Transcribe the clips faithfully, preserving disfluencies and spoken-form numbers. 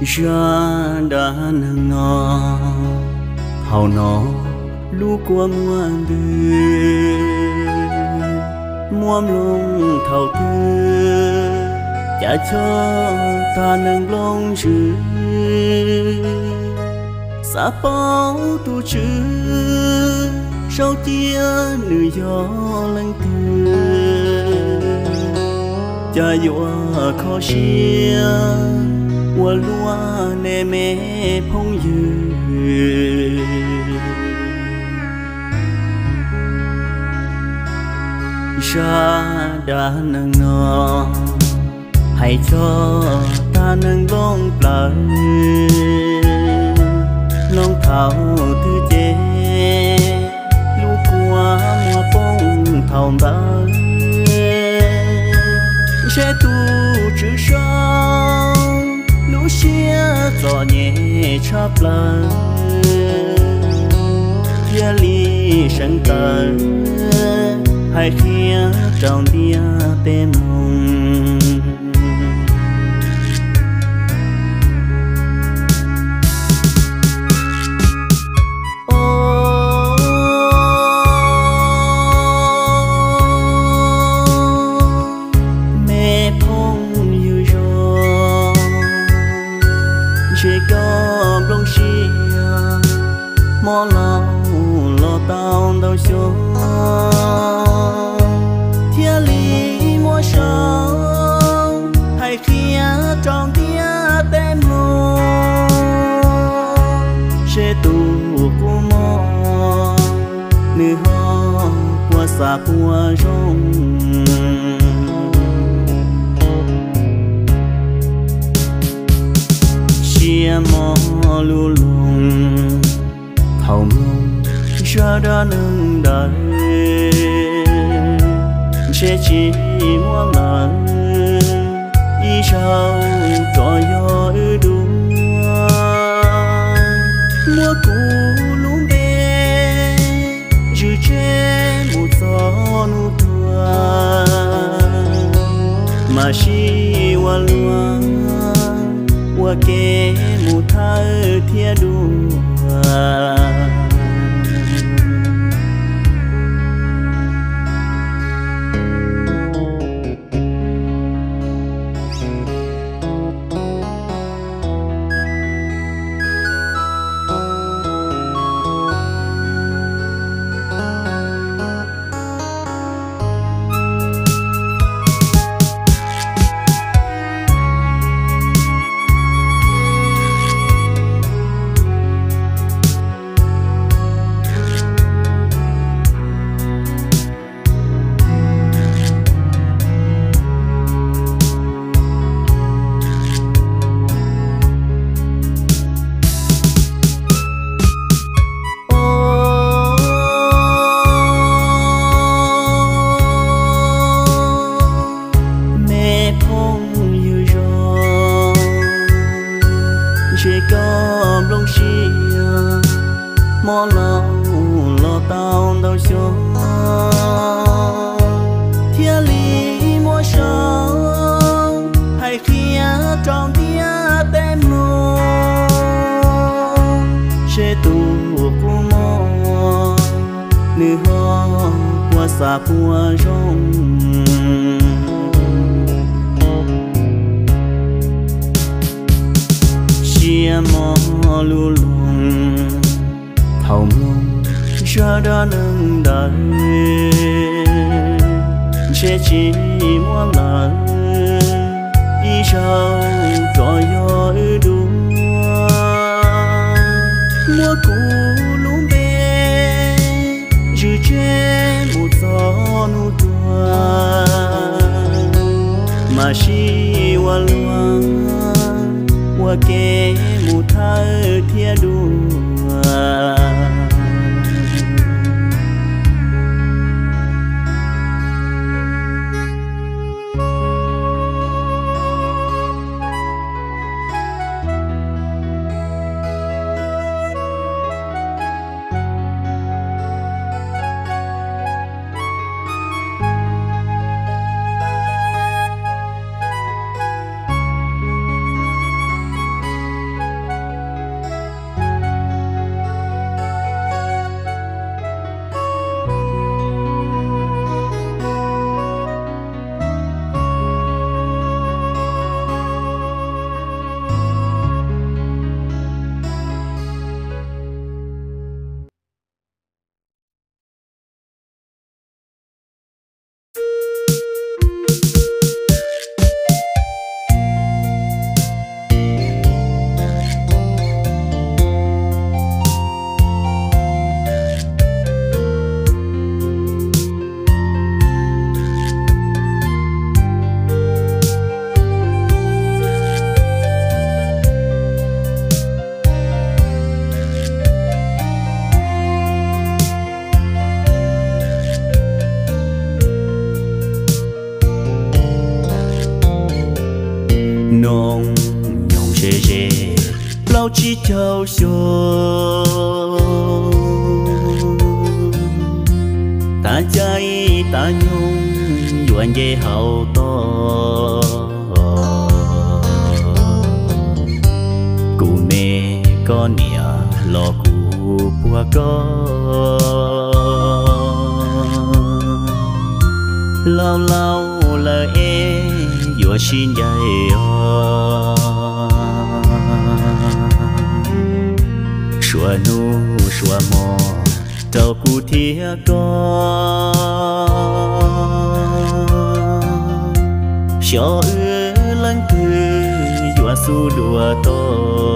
ra đã nâng nó hầu nó lu qua muôn đời muôn lông thầu tư chả cho ta nâng lông chữ xa bao tu chữ sau tia nữ gió lăng tư cha dọa khó xia qua lúa nè mẹ phong dư ra đã nâng nó hãy cho ta nâng bóng lại lòng thảo thư chế lũ qua mùa bóng thảo ta sẽ tu chữ sao lũ xia gió nhẹ chắp lần kia ly sân tờ hai khía trong tia tên mông mẹ phong yêu rồi chỉ có bông xia mò lòng lo tao đâu xuống thiên lý mua sông hay khi trong tia tên mồ sẽ tu của mò nữ ho qua xa qua rong chia mò lu lùng thầu mông ra đã nâng đời sẽ chỉ muốn lần ý sao trò gió đúng mua cũ lúng bê dù trên một gió nụ thua mà chỉ qua lúa qua kê một thơ thia đua chỉ có bông xia mò lòng lo tao đâu xuống thiên lý mua sông hay khi trong tia tên mồ sẽ tu của mò nữ ho qua xa qua rong chia mò lu lùng thầu mông ra đã nâng đời sẽ chỉ muốn lần ý sao trò gió đúng mua cũ lúng bê dù trên một gió nụ thua mà chỉ qua lúa qua kê một thơ thia đua chỉ trao cho ta chạy ta nhung yuan dễ hậu to cụ mẹ con nia lo cụ bua con lao lao là e yuan xin dạy xua nu xua mò trâu cụ thia con cho ư lăng cư dọa su đùa to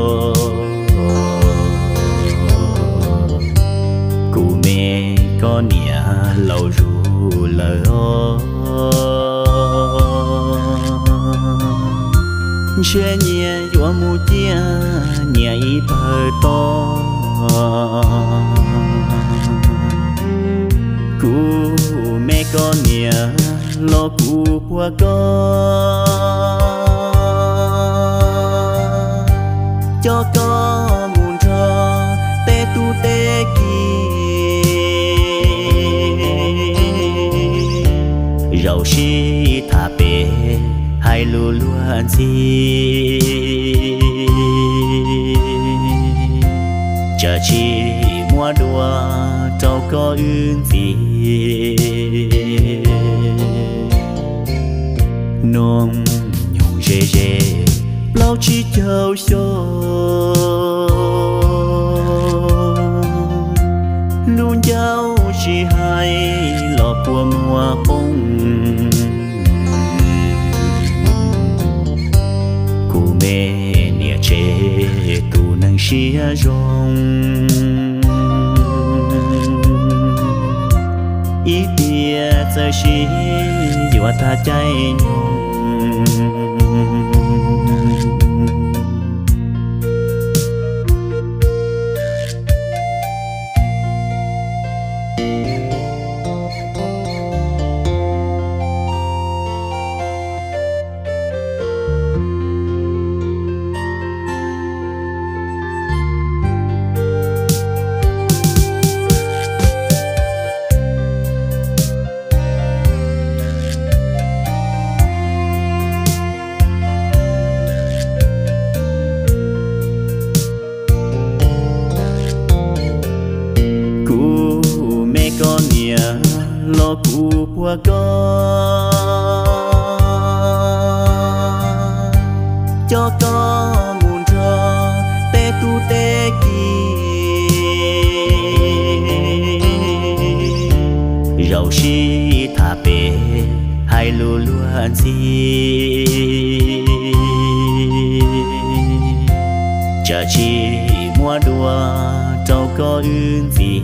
cụ mẹ con nia lâu ru lời che nhẹ dọa mu tia nhẹ y bờ to cụ mẹ con nia lo cụ bua con cho con muốn cho tê tu tê kỳ rau xí thả bể hai lù luan gì chờ chi mua đua trâu có ưng gì nông nhung rê rê lâu chỉ trâu xô luôn giáo chỉ hay lọ của mùa bông cụ mẹ nia chế tu nâng xia rong ý bia giờ xí dọa ta cháy nhung lo cụ bua con cho con muốn cho tê tu tê kỳ rau xí thả bể hai lù luan gì chờ chi mua đua trâu có ưng gì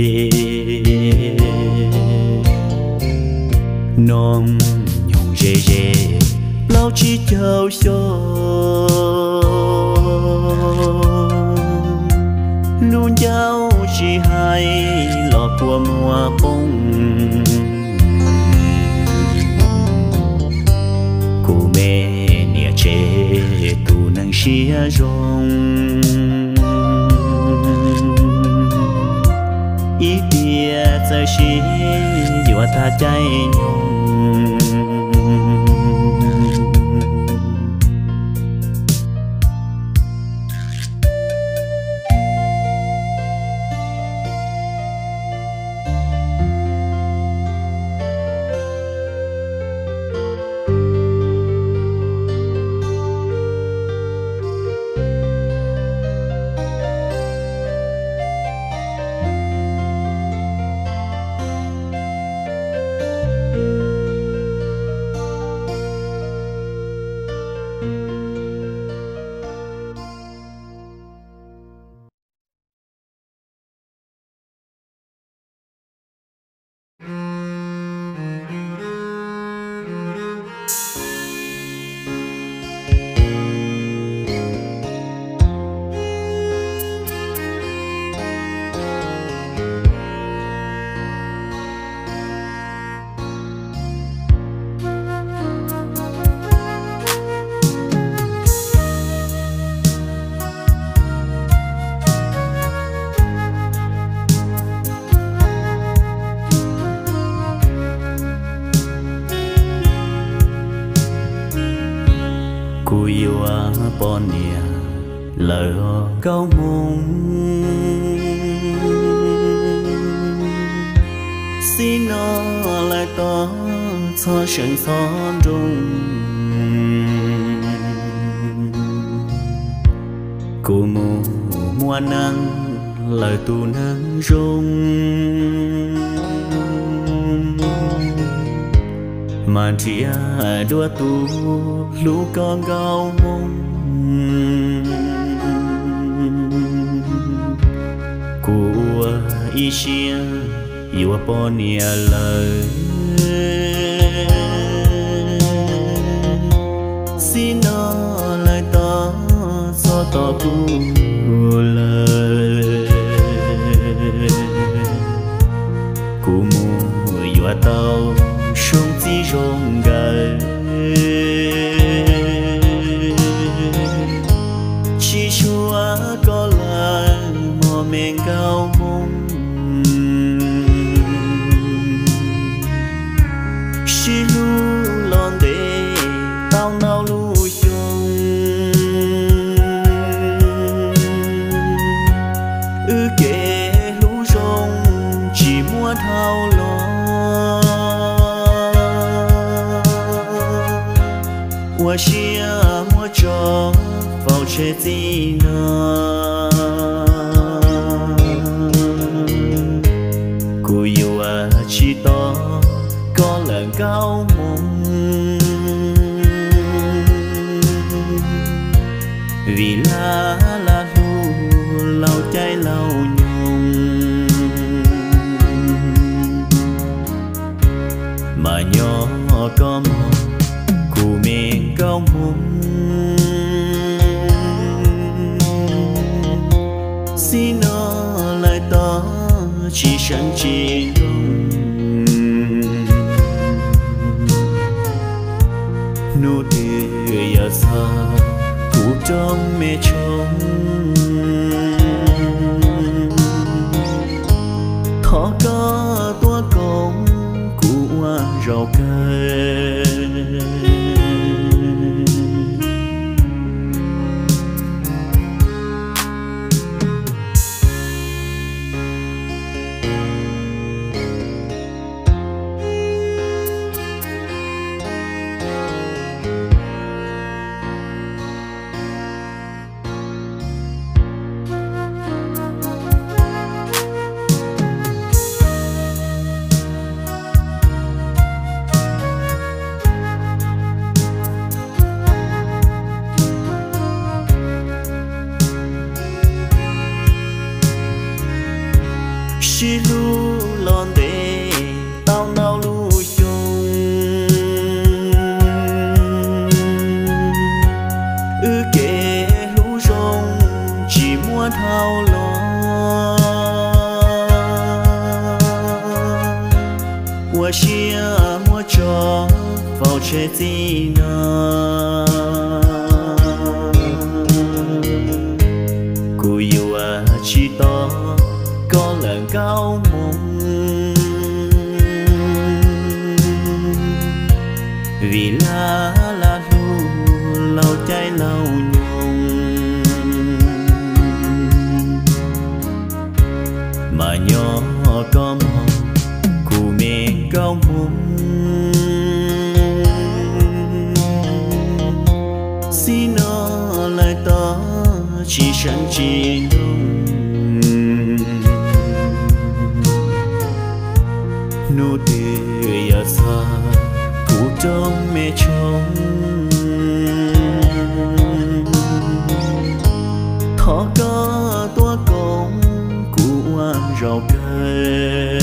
nông nhung rê rê lâu chỉ trâu xô luôn giáo chỉ hay lọ của mùa bông cụ mẹ nia chế tu nâng xia rong ý bia giờ xí dọa ta cháy nhung bỏ nia lời họ cao mong xin nó lại to cho sân son rung cô mù mua nắng lời tu nắng rung mà chia đua tu lũ con cao mong của ý xia yêu bỏ nia lời xin nó lại to cho to tu lời của mùa yêu tao sống chỉ rong gầy chỉ chúa có là mò men cao mong chỉ lu lon để tao nào lu chung ư kể lu rong chỉ muốn thao lo我是啊，我做否却只能，故要啊，知道個良交夢，vì lá lá lu lâu trái lâu nhung, mà nhỏ có mong miền cao mong xin nó lại to chỉ sẵn chỉ đông nụ cười ở xa thủ trong mẹ chồng thọ có tua công của rau cây chỉ lu lon để tao nào lu chung ư kể lu rong chỉ muốn thao lo我是啊我做否却只能故要啊知道có lần cao mong vì lá lá lu lâu trái lâu nhung mà nhỏ có mong của miền cao mong xin nó lại to chỉ sẵn chỉ đông nụ cười ở xa thủ trong mẹ chồng thọ có tua công của rau cây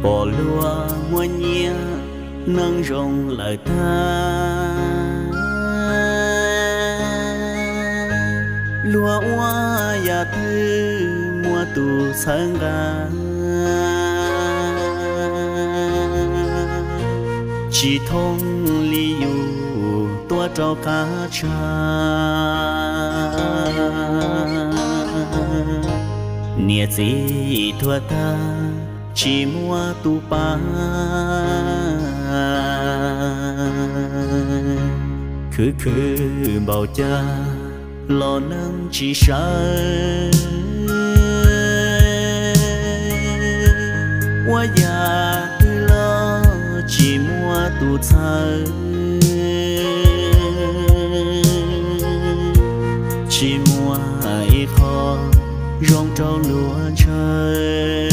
bỏ lúa mua nhia nâng rồng lời ta lúa hoa ya thư mua tù sáng ga chỉ thông lý yu tua trâu cá cha nia gì thua ta chỉ mua tu pa cứ cứ bảo cha lo nâng chỉ sai qua già tư lo chỉ mua tu thơ chỉ mua ai khó rong trâu lúa chơi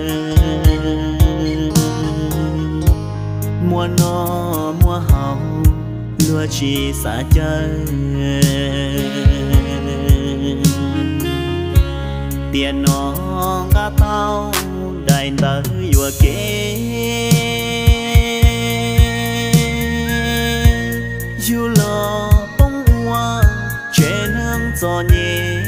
mua nó mua hậu lúa chỉ xa chơi tiền nó gà tao đại tới vừa kế dù lo bông hoa trên hương gió nhẹ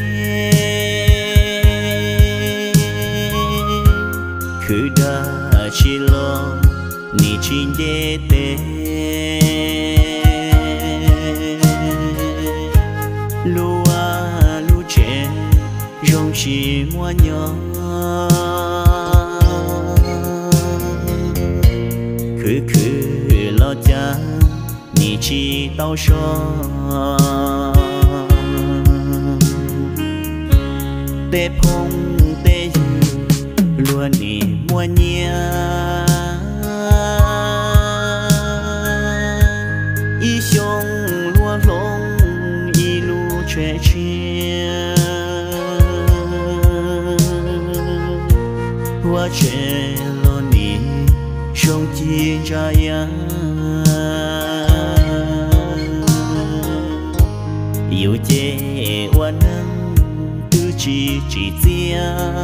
cứ đã chỉ lo ni chín đê tê lúa lúa trẻ rong chỉ mua nhỏ cứ cứ lo cha ni chỉ tao so tê phong tê lúa ni mua nhia y sông lúa lông y lúa trẻ chia hoa trẻ lo ni sông chi ra ya yêu chế hoa nắng tư chi chỉ chia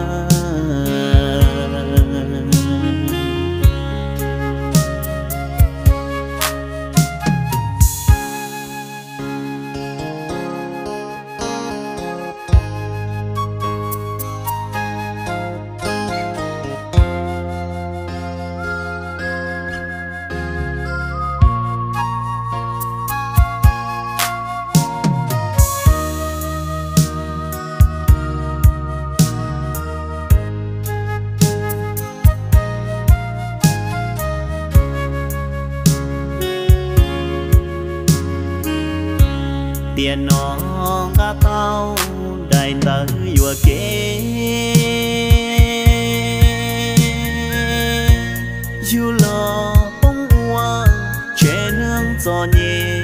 tiền nó gà tao đại tới vừa kế dù lo bông hoa trên hương gió nhẹ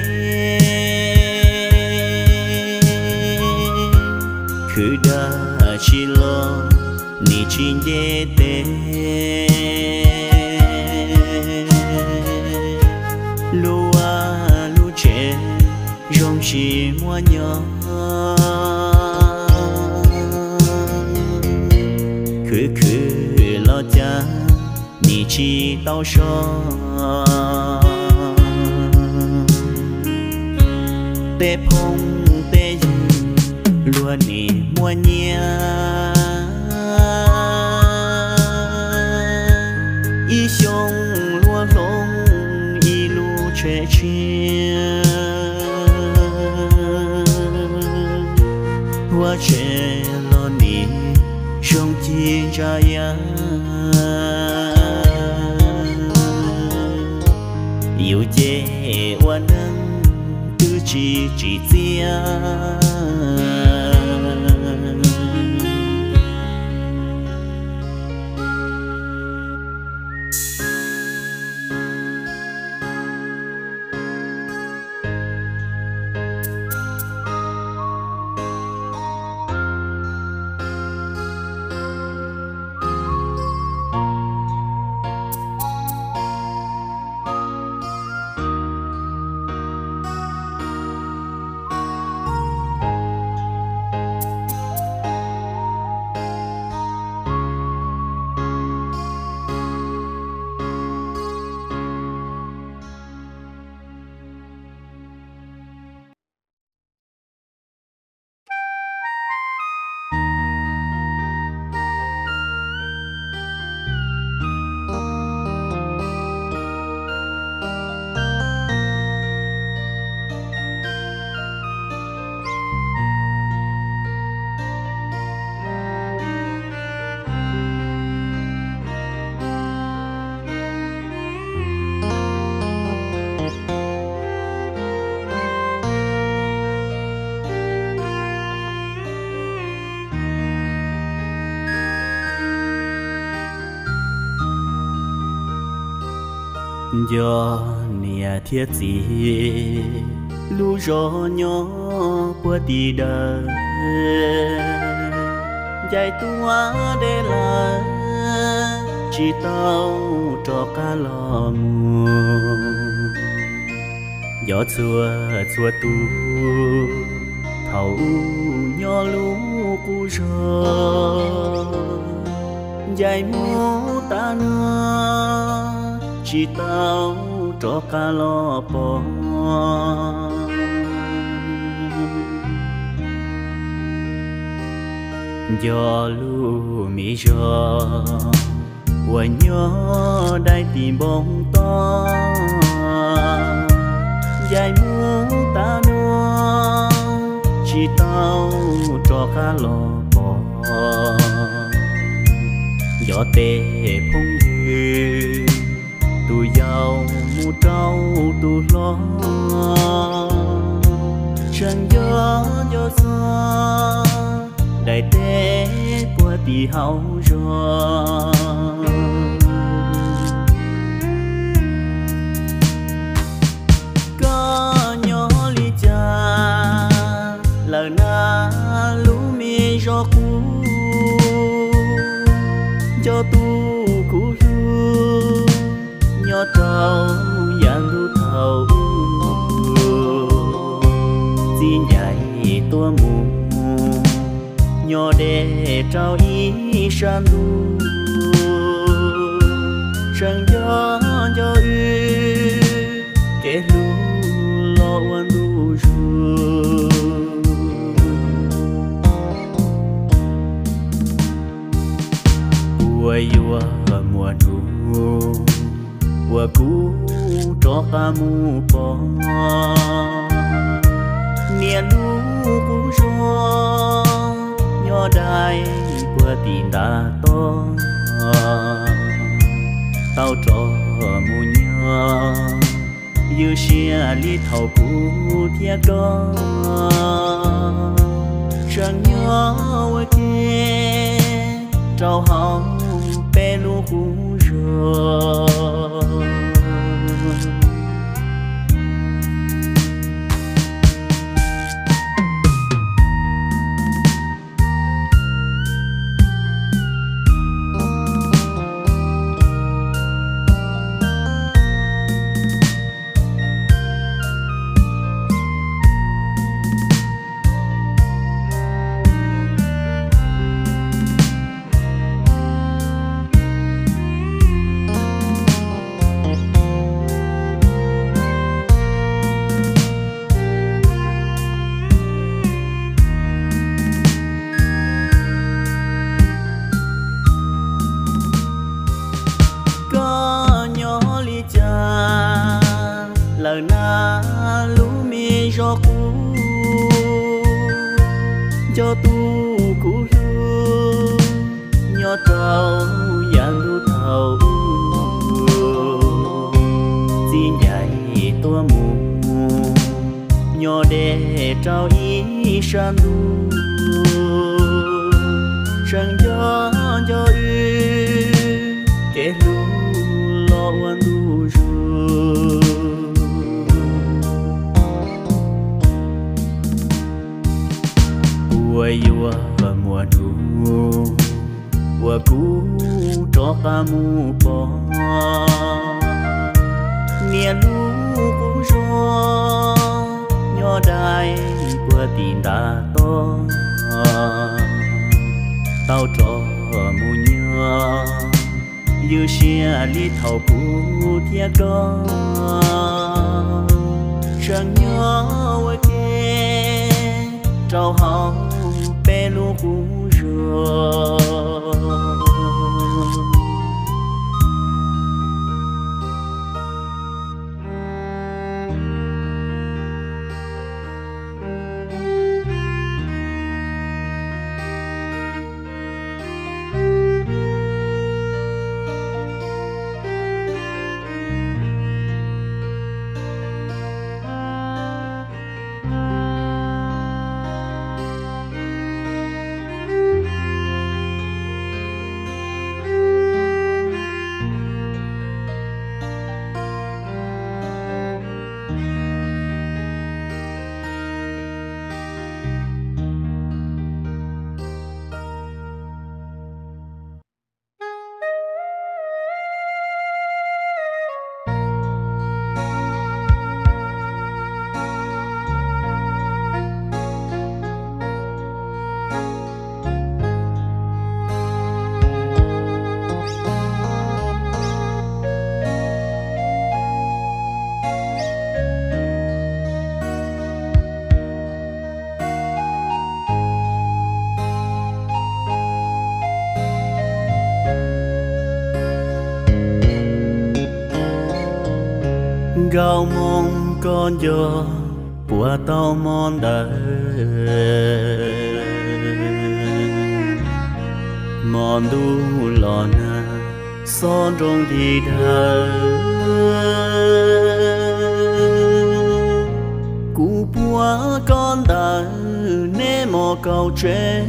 cứ đã chỉ lo ni chín đê tê lúa lúa trẻ rong chỉ mua nhỏ cứ cứ lo cha ni chỉ tao so tê phong tê lúa ni mua nhia y sông lúa lông y lúa trẻ chia hoa trẻ lo ni sông chi ra ya yêu chế hoa nắng tư chi chỉ chia do nia thiết gì lu gió nhỏ qua đi đời dạy tua để là chỉ tao cho cá lò mùa gió xua xua tu thầu nhỏ lú cu gió dạy mô ta nữa chỉ tao cho cá lò bò gió lu mi gió và nhớ đại tìm bóng to dài muốn ta nữa chỉ tao cho cá lò bò gió tê phong như tu giàu mu trâu tu lo chẳng gió gió xa đại tê qua tì hậu rồi có nhỏ li cha lời na lú mi gió cũ cho tu cũ lu nhỏ trâu yang lu thầu xin dạy tua mù nhỏ để trao ý san lu sang gió gió ư kể lu lo quan lu ru bùa yua mùa nu bùa cũ cho ca mu bò nia lu cũ gió nhỏ đai bùa tin đã to tao cho mu nhớ như xia li thầu cũ thiệt đó chẳng nhớ với kia trao hồng bé lu cũ rồi lời na lú mi gió cũ cho tu cũ lu nhỏ trâu yang lu thầu xin dạy tua mù nhỏ để trao ý san lu sang gió gió ư kể lu lo quan lu ru bùa yua mùa nu bùa cũ cho ca mu bò nia lu cũ gió nhỏ đai bùa tin đã to tao cho mu nhớ như xia li thầu cũ thiệt đó chẳng nhớ với kia trao hồng bé lu cũ rồi gạo mong con gió của tao mòn đời mòn đu lò na son trong đi đời cú búa con đời nê mò cầu tre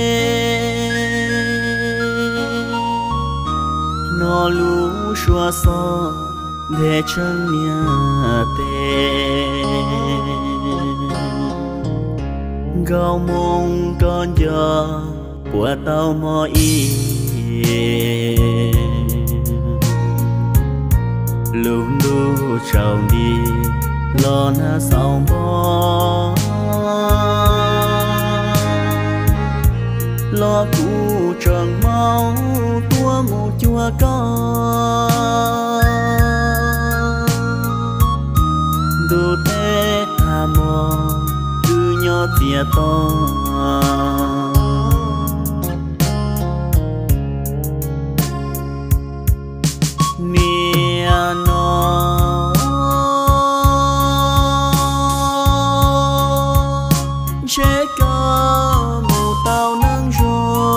nó lú xóa xó để chân nhà tê gạo mong con gió của tao mò y lùm đu trào đi lo na sao bó lo cú tròn máu tua mù chua con đu tê à mò cứ nhỏ tia to nia nó chế cơ mù tao nắng gió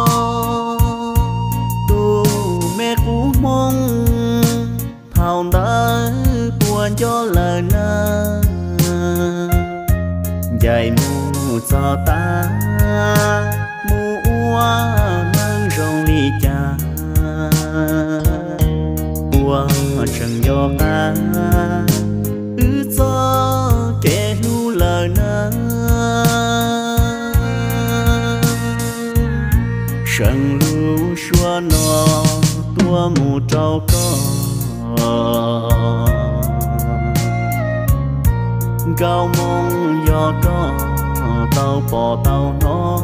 tu mẹ cú mong thao đã buồn cho lời na dạy mù cho ta mù hoa nắng rong ly cha qua chẳng gió ta ư cho kẻ nu lời na chẳng lu xua nó tua mù trâu có gạo mong gió có tao bỏ tao nó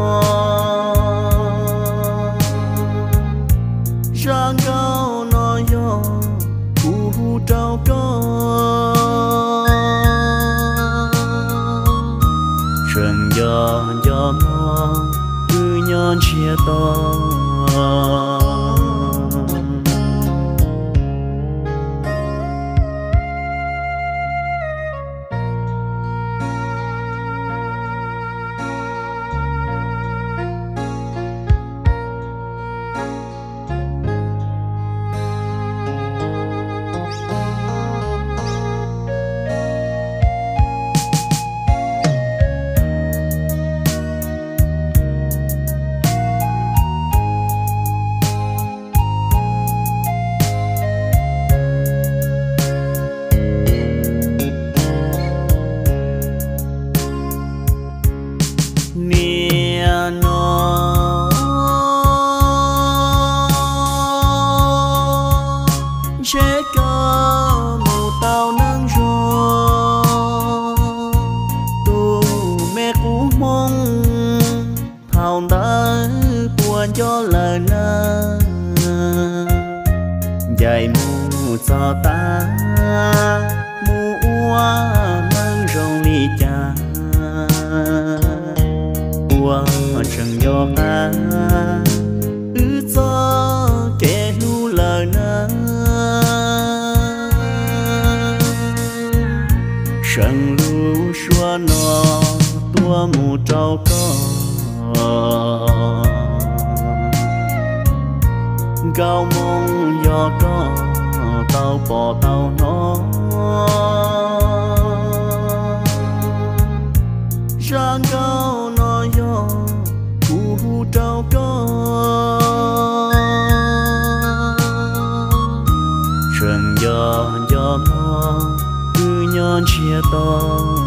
rang gạo nó gió cú trâu có chẳng gió gió mò cứ nhon chia to chế cơ mù tao nắng gió tu mẹ cú mong thao đã buồn cho lời na dạy mù cho ta mù hoa nắng rong ly cha qua chẳng gió ta ư cho kẻ nu lời na chẳng lu xua nó tua mù trâu có gạo mong gió có tao bỏ tao nó rang gạo nó gió cú trâu có chẳng gió gió mò nhon chia to